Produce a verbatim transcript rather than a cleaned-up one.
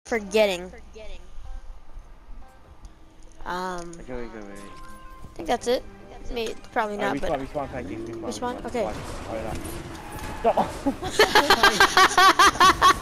forgetting. Um, Okay, wait, wait, wait. I think that's it. Maybe, probably not, Alright, but... respawn, respawn, thank you. Respawn, Respawn? respawn. Okay. Watch. Alright, now. No!